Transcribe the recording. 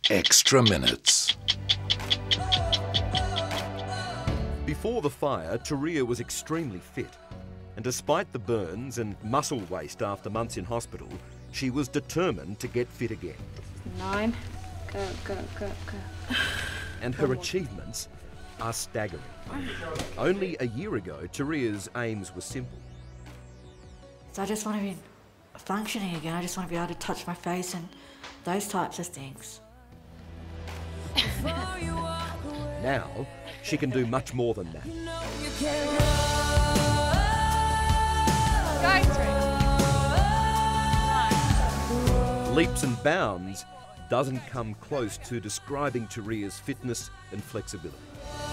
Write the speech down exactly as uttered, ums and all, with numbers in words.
extra minutes. Before the fire, Turia was extremely fit. And despite the burns and muscle waste after months in hospital, she was determined to get fit again. Nine. Go, go, go, go. And her achievements are staggering. Only a year ago, Turia's aims were simple. So I just want to be functioning again. I just want to be able to touch my face and those types of things. Now, she can do much more than that. Leaps and bounds doesn't come close to describing Turia's fitness and flexibility.